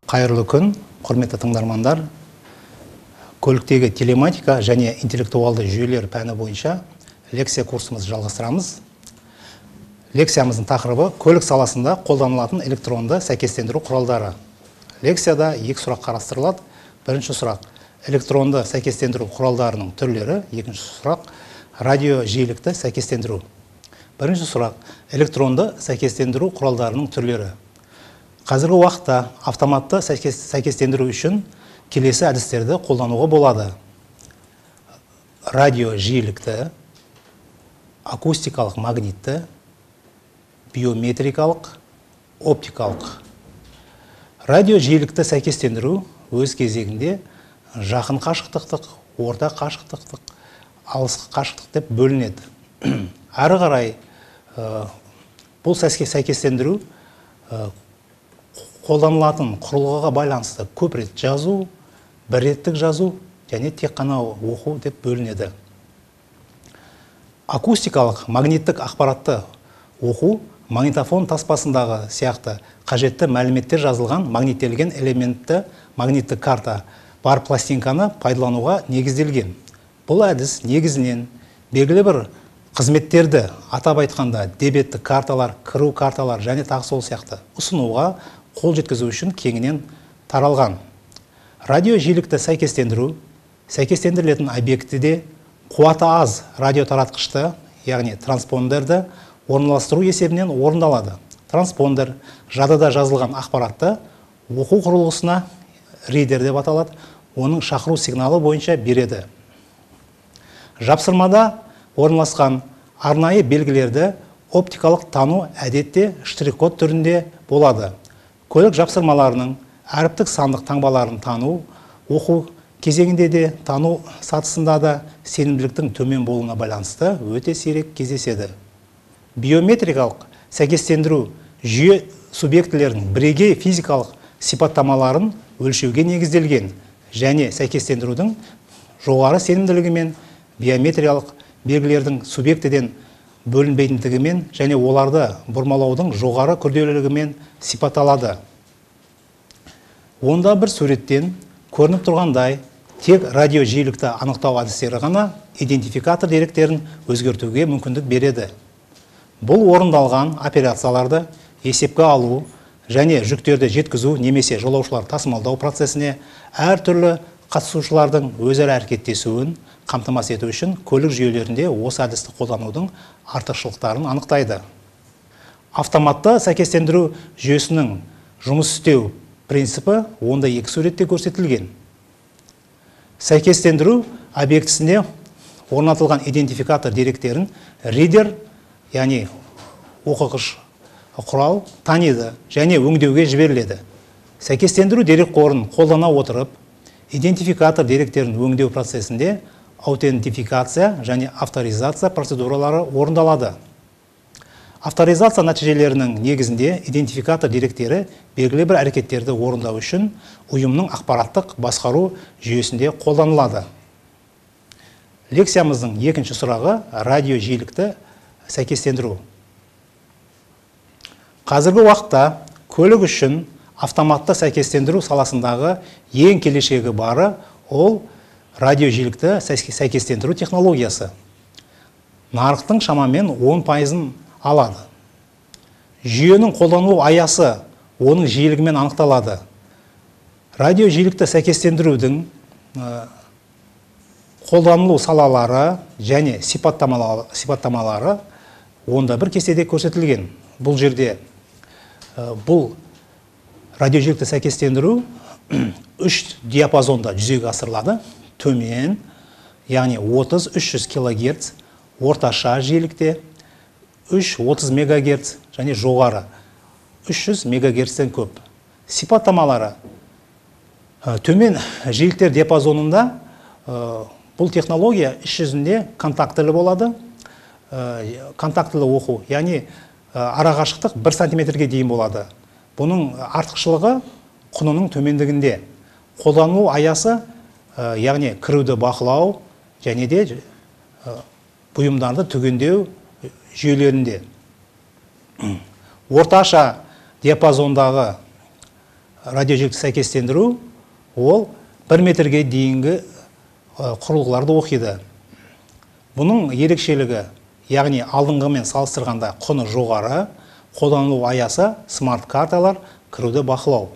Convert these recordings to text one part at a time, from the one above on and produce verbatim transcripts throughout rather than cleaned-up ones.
Қайырлы күн, құрметті тыңдармандар. Көліктегі телематика және интеллектуалды жүйелер пәні бойынша лекция курсымызды жалғастырамыз. Лекциямыздың тақырыбы көлік саласында қолданылатын электронды сәйкестендіру құралдары. Лекцияда екі сұрақ қарастырылады. Бірінші сұрақ электронды сәйкестендіру құралдарының түрлері, екінші сұрақ радио жиілікті сәйкестендіру. Бірінші сұрақ электронды сәйкестендіру құралдарының түрлері. Қазіргі уақытта автоматты сәйкестендіру үшін келесі әдістерді қолдануға болады. Радио жиілікті, акустикалық магнитті, биометрикалық, оптикалық. Радио жиілікті сәйкестендіру өз кезегінде жақын қашықтықтық, орта қашықтықтық, алыс қашықтық деп бөлінеді. Әрі қарай бұл сәйкестендіру қолданылатын құрылғыға байланысты көп рет жазу, бір реттік жазу және тек қана оқу деп бөлінеді. Акустикалық магниттік ақпаратты оқу магнитофон таспасындағы сияқты қажетті мәліметтер жазылған магниттелген элементті магниттік карта бар пластинканы пайдалануға негізделген. Бұл әдіс негізінен белгілі бір қызметтерді, атап айтқанда дебеттік карталар, кіру карталар және тағы сол сияқты ұсынуға қол жеткізу үшін кеңінен таралған. Радио жиілікті сәйкестендіру сәйкестендірілетін объектіде қуаты аз радиотаратқышты, яғни транспондерді орналастыру есебінен орындалады. Транспондер жадыда жазылған ақпаратты оқу құрылғысына, ридер деп аталады, оның шақыру сигналы бойынша береді. Жапсырмада орналасқан арнайы белгілерді оптикалық тану әдетте штрих-код түрінде болады. Көлік жапсырмаларының әріптік сандық таңбаларын тану, оқу кезеңінде де тану сатысында да сенімділіктің төмен болуына байланысты өте сирек кездеседі. Биометрикалық сәйкестендіру жүйе субъектілерінің бірегей физикалық сипаттамаларын өлшеуге негізделген және сәйкестендірудің жоғары сенімділігімен биометриялық белгілердің субъектіден бөлінбейтіндігімен және оларды бұрмалаудың жоғары күрделілігімен сипатталады. Онда бір суреттен көрініп тұрғандай, тек радио жиілікті анықтау әдістері ғана идентификатор деректерін өзгертуге мүмкіндік береді. Бұл орындалған операцияларды есепке алу және жүктерді жеткізу немесе жолаушылар тасымалдау процесіне әртүрлі қатысушылардың өзара әрекеттесуін қамтамасыз ету үшін көлік жүйелерінде осы әдісті қолданудың артықшылықтарын анықтайды. Автоматты сәйкестендіру жүйесінің жұмыс істеу принципі онда екі суретте көрсетілген. Сәйкестендіру объектісінде орнатылған идентификатор деректерін ридер, яғни оқығыш құрал таниды және өңдеуге жіберіледі. Сәйкестендіру дерек қорын қолдана отырып, идентификатор деректерін өңдеу процесінде аутентификация және авторизация процедуралары орындалады. Авторизация нәтижелерінің негізінде идентификатор деректері белгілі бір әрекеттерді орындау үшін ұйымның ақпараттық басқару жүйесінде қолданылады. Лекциямыздың екінші сұрағы радио жиілікті сәйкестендіру. Қазіргі уақытта көлік үшін автоматты сәйкестендіру саласындағы ең келешегі бары ол радио жиілікті сәйкестендіру технологиясы. Нарықтың шамамен он пайызын алады. Жүйенің қолданылу аясы оның жиілігімен анықталады. Радио жиілікті сәйкестендірудің қолданылу салалары және сипаттамалары онда бір кестеде көрсетілген. Бұл жерде бұл радио жиілікті сәйкестендіру үш диапазонда жүзеге асырылады. Төмен, яғни отыз үш жүз килогерц, орташа жиілікте үш отыз мегагерц және жоғары үш жүз мегагерцтен көп. Сипаттамалары төмен жиіліктер диапазонында бұл технология іс жүзінде контактілі болады. Контактілі оқу, яғни арақашықтық бір сантиметрге дейін болады. Бұның артықшылығы құнының төмендігінде. Қолданылу аясы, яғни кіруді бақылау және де бұйымдарды түгендеу жүйелерінде. Орташа диапазондағы радиожиілікті сәйкестендіру ол бір метрге дейінгі құрылғыларды оқиды. Бұның ерекшелігі, яғни алдыңғымен салыстырғанда құны жоғары, қолданылу аясы смарт карталар, кіруді бақылау.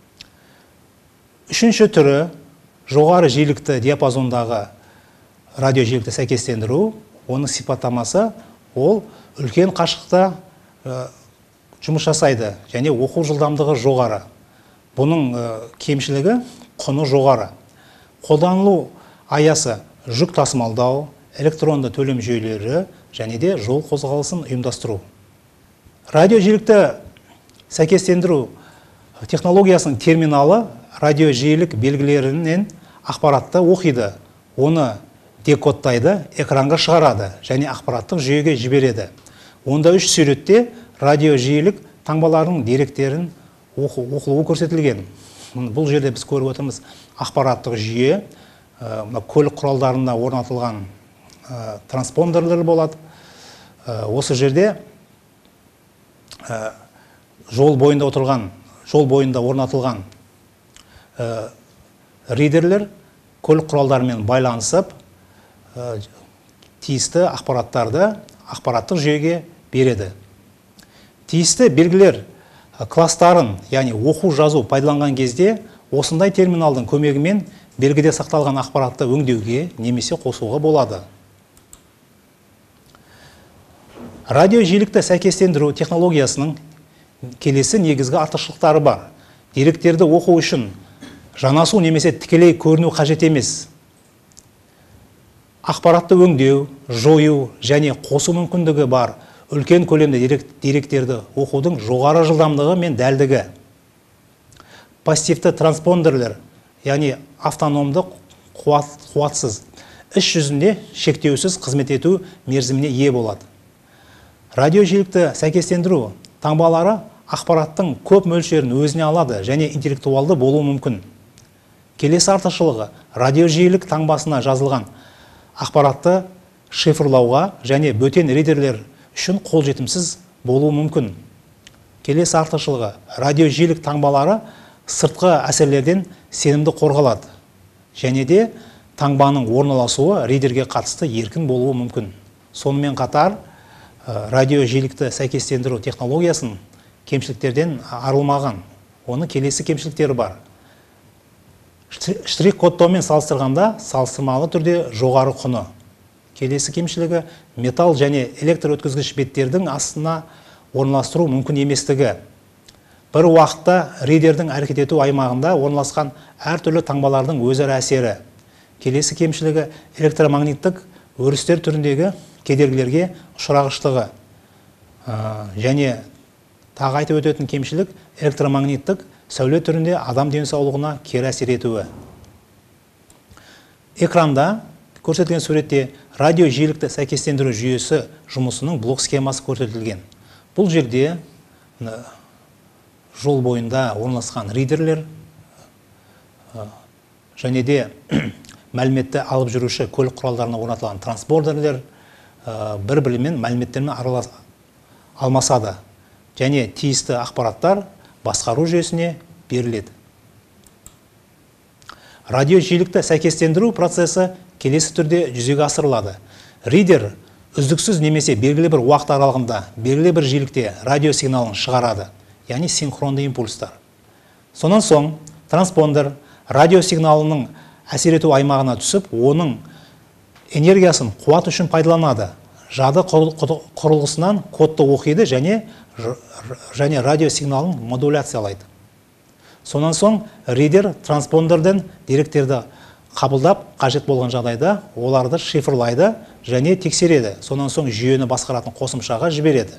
Үшінші түрі жоғары жиілікті диапазондағы радиожиілікті сәйкестендіру. Оның сипаттамасы ол үлкен қашықта жұмыс жасайды және оқу жылдамдығы жоғары. Бұның кемшілігі құны жоғары. Қолданылу аясы жүк тасымалдау, электронды төлем жүйелері және де жол қозғалысын ұйымдастыру. Радиожиілікті сәйкестендіру технологиясының терминалы радиожиілік белгілерінен ақпаратты оқиды, оны декодтайды, экранға шығарады және ақпараттық жүйеге жібереді. Онда үш суретте радиожиілік таңбаларының деректерін оқылуы көрсетілген. Бұл жерде біз көріп отырмыз ақпараттық жүйе, көлік құралдарында орнатылған транспондерлер болады. Осы жерде жол бойында отырған, жол бойында орнатылған ридерлер көлік құралдарымен байланысып, тиісті ақпараттарды ақпараттық жүйеге береді. Тиісті белгілер кластарын, яғни оқу жазу пайдаланған кезде осындай терминалдың көмегімен белгіде сақталған ақпаратты өңдеуге немесе қосуға болады. Радиожиілікті сәйкестендіру технологиясының келесі негізгі артықшылықтары бар. Деректерді оқу үшін жанасу немесе тікелей көріну қажет емес. Ақпаратты өңдеу, жою және қосу мүмкіндігі бар үлкен көлемді деректерді оқудың жоғары жылдамдығы мен дәлдігі. Пассивті транспондерлер, яғни автономды қуатсыз, іс жүзінде шектеусіз қызмет ету мерзіміне ие болады. Радиожиілікті сәйкестендіру таңбалары ақпараттың көп мөлшерін өзіне алады және интеллектуалды болуы мүмкін. Келесі артықшылығы радиожиілік таңбасына жазылған ақпаратты шифрлауға және бөтен ридерлер үшін қолжетімсіз болуы мүмкін. Келесі артықшылығы радиожиілік таңбалары сыртқы әсерлерден сенімді қорғалады және де таңбаның орналасуы ридерге қатысты еркін болуы мүмкін. Сонымен қатар радиожиілікті сәйкестендіру технологиясын кемшіліктерден арылмаған. Оны келесі кемшіліктері бар. Штрих-кодтаумен салыстырғанда салыстырмалы түрде жоғары құны. Келесі кемшілігі металл және электр өткізгіш беттердің астына орналастыру мүмкін еместігі. Бір уақытта ридердің әрекет ету аймағында орналасқан әртүрлі таңбалардың өзара әсері. Келесі кемшілігі электромагниттік өрістер түріндегі кедергілерге ұшырағыштығы. Және тағы айтып өтетін кемшілік электромагниттік сәуле түрінде адам денсаулығына кері әсер етуі. Экранда көрсетілген суретте радиожиілікті сәйкестендіру жүйесі жұмысының блок схемасы көрсетілген. Бұл жерде жол бойында орналасқан ридерлер және де мәліметті алып жүруші көлік құралдарына орнатылған транспондерлер бір-бірімен мәліметтермен алмасады және тиісті ақпараттар басқару жүйесіне беріледі. Радиожиілікті сәйкестендіру процесі келесі түрде жүзеге асырылады. Ридер үздіксіз немесе белгілі бір уақыт аралығында белгілі бір жиілікте радио сигналын шығарады, яғни синхронды импульстар. Сонан соң транспондер радио сигналының әсер ету аймағына түсіп, оның энергиясын қуат үшін пайдаланады. Жады құрылғысынан кодты оқиды және және радио сигналын модуляциялайды. Сонан соң ридер транспондерден деректерді қабылдап, қажет болған жағдайда оларды шифрлайды және тексереді. Сонан соң жүйені басқаратын қосымшаға жібереді.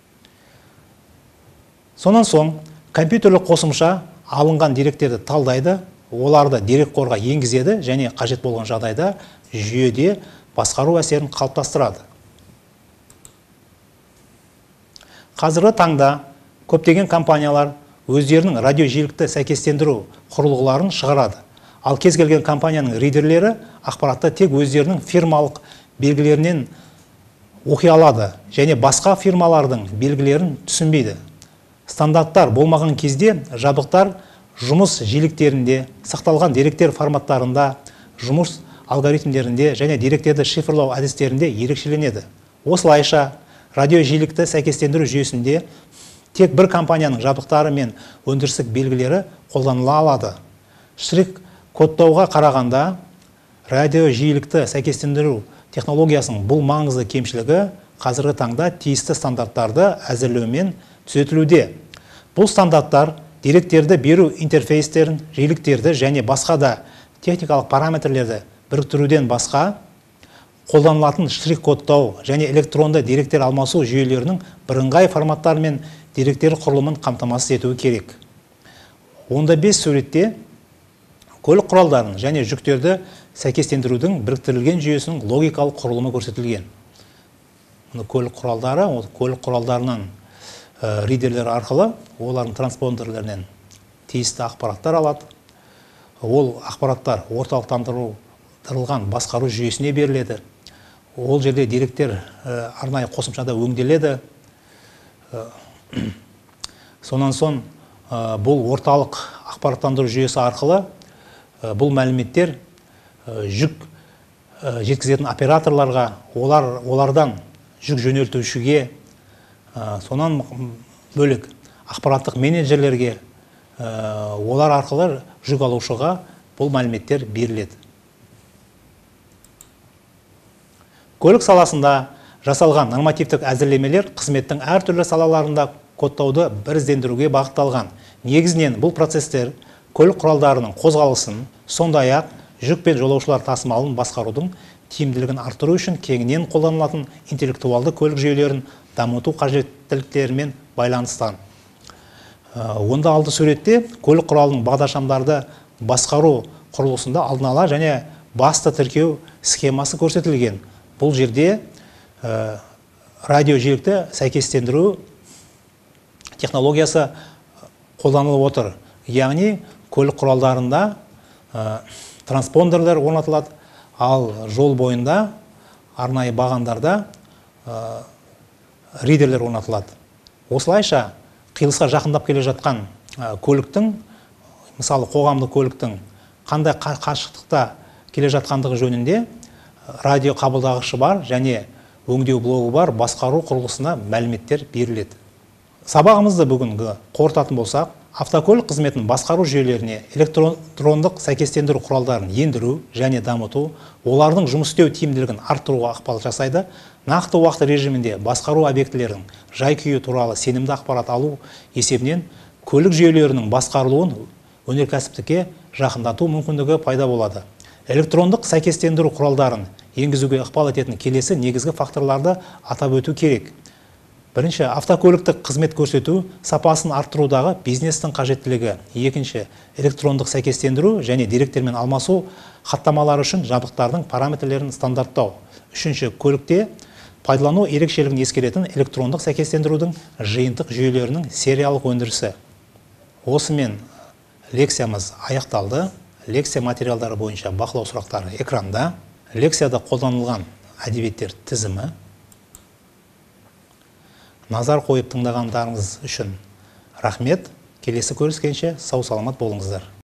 Сонан соң компьютерлік қосымша алынған деректерді талдайды, оларды дерек қорға енгізеді және қажет болған жағдайда жүйеде басқару әсерін қалыптастырады. Қазіргі таңда көптеген компаниялар өздерінің радиожиілікті сәйкестендіру құрылғыларын шығарады. Ал кез келген компанияның ридерлері ақпаратты тек өздерінің фирмалық белгілерінен оқи алады және басқа фирмалардың белгілерін түсінбейді. Стандарттар болмаған кезде жабдықтар жұмыс жиіліктерінде, сақталған деректер форматтарында, жұмыс алгоритмдерінде және деректерді шифрлау әдістерінде ерекшеленеді. Осылайша радиожиілікті сәйкестендіру жүйесінде тек бір компанияның жабдықтары мен өндірістік белгілері қолданыла алады. Штрих кодтауға қарағанда радиожиілікті сәйкестендіру технологиясының бұл маңызды кемшілігі қазіргі таңда тиісті стандарттарды әзірлеумен түзетілуде. Бұл стандарттар деректерді беру интерфейстерін, жиіліктерді және басқа да техникалық параметрлерді біріктіруден басқа қолданылатын штрих-кодтау және электронды деректер алмасу жүйелерінің бірыңғай форматтар мен деректер құрылымын қамтамасыз етуі керек. онда бес суретте көлік құралдарын және жүктерді сәйкестендірудің біріктірілген жүйесінің логикалық құрылымы көрсетілген. Көлік құралдары, көлік құралдарынан ридерлер арқылы олардың транспондерлерінен тиісті ақпараттар алады. Ол ақпараттар орталықтандырылған басқару жүйесіне беріледі. Ол жерде деректер арнайы қосымшада өңделеді. Сонан соң бұл орталық ақпараттандыру жүйесі арқылы бұл мәліметтер жүк жеткізетін операторларға, олар, олардан жүк жөнелтушіге, сонан бөлек ақпараттық менеджерлерге, олар арқылы жүк алушыға бұл мәліметтер беріледі. Көлік саласында жасалған нормативтік әзірлемелер қызметтің әртүрлі салаларында кодтауды біріздендіруге бағытталған. Негізінен бұл процестер көлік құралдарының қозғалысын, сондай-ақ жүк пен жолаушылар тасымалын басқарудың тиімділігін арттыру үшін кеңінен қолданылатын интеллектуалды көлік жүйелерін дамыту қажеттіліктерімен байланысқан. Онда алды суретте көлік құралының бағдаршамдарды басқару құрылысында алдын ала және басты тіркеу схемасы көрсетілген. Бұл жерде радиожиілікті сәйкестендіру технологиясы қолданылып отыр. Яғни көлік құралдарында транспондерлер орнатылады, ал жол бойында арнайы бағандарда ридерлер орнатылады. Осылайша қиылысқа жақындап келе жатқан көліктің, мысалы қоғамдық көліктің қандай қашықтықта келе жатқандығы жөнінде радио қабылдағышы бар және өңдеу блогы бар басқару құрылысына мәліметтер беріледі. Сабағымызды бүгінгі қорытатын болсақ, автокөлік қызметін басқару жүйелеріне электрондық сәйкестендіру құралдарын ендіру және дамыту, олардың жұмыс істеу тиімділігін арттыруға ықпал жасайды. Нақты уақыт режимінде басқару объектілерінің жай-күйі туралы сенімді ақпарат алу есебінен көлік жүйелерінің басқарылуын өнеркәсіптікке жақындату мүмкіндігі пайда болады. Электрондық сәйкестендіру құралдарын енгізуге ықпал ететін келесі негізгі факторларды атап өту керек. Бірінші, автокөліктік қызмет көрсету сапасын арттырудағы бизнестің қажеттілігі. Екінші, электрондық сәйкестендіру және деректермен алмасу хаттамалары үшін жабдықтардың параметрлерін стандарттау. Үшінші, көлікте пайдалану ерекшелігін ескеретін электрондық сәйкестендірудің жиынтық жүйелерінің сериялық өндірісі. Осымен лекциямыз аяқталды. Лекция материалдары бойынша бақылау сұрақтары экранда. Лекцияда қолданылған әдебиеттер тізімі. Назар қойып тыңдағандарыңыз үшін рахмет. Келесі көріскенше сау саламат болыңыздар.